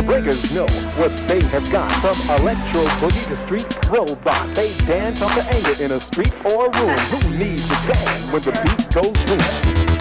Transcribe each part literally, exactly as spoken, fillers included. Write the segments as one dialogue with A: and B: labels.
A: breakers know what they have got. From electro boogie to street robot, they dance off the anger in a street or room. Who needs to dance when the beat goes boom?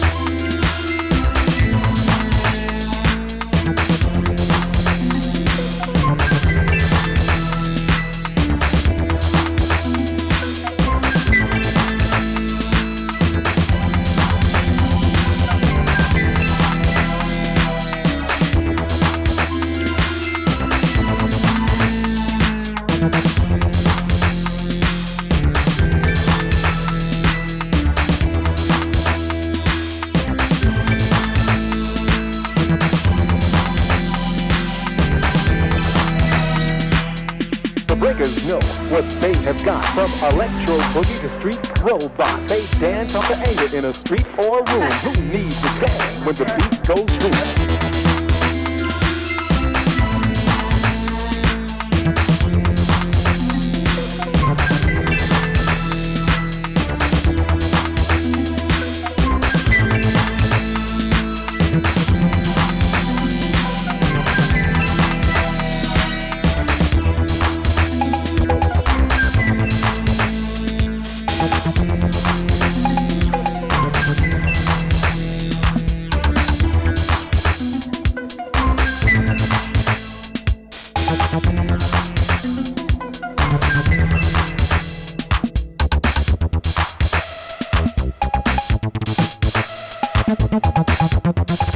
A: Breakers know what they have got. From electro boogie to street robot, they dance off the anger in a street or room. Who needs to dance when the beat goes boom? Thank you.